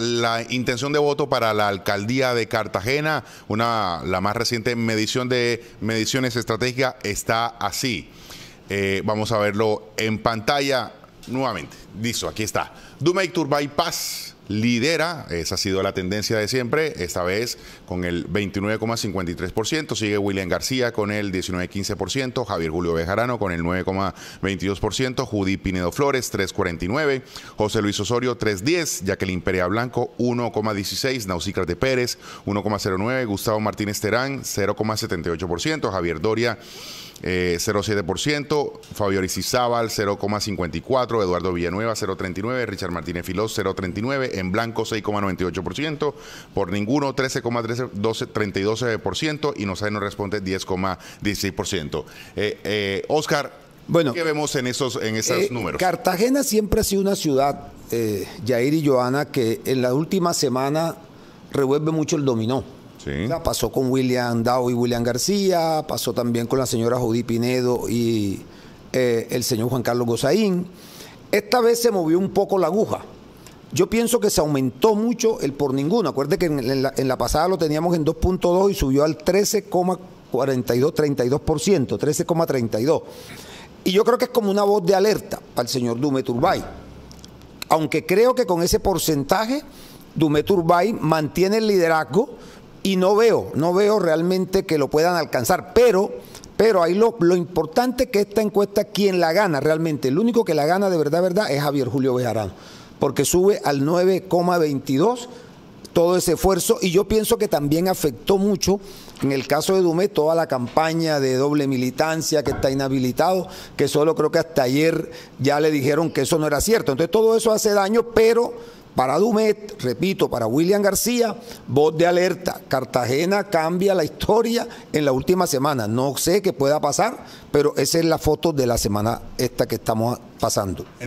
la intención de voto para la alcaldía de Cartagena, la más reciente medición de mediciones estratégicas está así. Vamos a verlo en pantalla nuevamente. Listo, aquí está. Dumey Turbay Paz lidera, esa ha sido la tendencia de siempre, esta vez con el 29,53%, sigue William García con el 19,15%, Javier Julio Bejarano con el 9,22%, Judy Pinedo Flores 3,49%, José Luis Osorio 3,10%, Jacqueline Perea Blanco 1,16%, Naucícrate Pérez 1,09%, Gustavo Martínez Terán 0,78%, Javier Doria 0,7%, Fabio Aristizábal 0,54%, Eduardo Villanueva 0,39%, Richard Martínez Filós 0,39%, en blanco 6,98%, por ninguno 13,32% y Nosai no responde 10,16%. Oscar, bueno, ¿qué vemos en esos números? Cartagena siempre ha sido una ciudad, Yair y Joana, que en la última semana revuelve mucho el dominó. Sí. O sea, pasó con William Dao y William García, pasó también con la señora Judy Pinedo y el señor Juan Carlos Gozaín. Esta vez se movió un poco la aguja. Yo pienso que se aumentó mucho el por ninguno. Acuérdate que en la pasada lo teníamos en 2,2 y subió al 13,32%, 13,32%. Y yo creo que es como una voz de alerta para el señor Dumey Turbay. Aunque creo que con ese porcentaje, Dumey Turbay mantiene el liderazgo. Y no veo realmente que lo puedan alcanzar, pero ahí lo importante es que esta encuesta, quien la gana realmente, el único que la gana de verdad es Javier Julio Bejarano, porque sube al 9,22 todo ese esfuerzo, y yo pienso que también afectó mucho, en el caso de Dumey, toda la campaña de doble militancia, que está inhabilitado, que solo creo que hasta ayer ya le dijeron que eso no era cierto. Entonces todo eso hace daño, pero para Dumey, repito, para William García, voz de alerta. Cartagena cambia la historia en la última semana. No sé qué pueda pasar, pero esa es la foto de la semana esta que estamos pasando.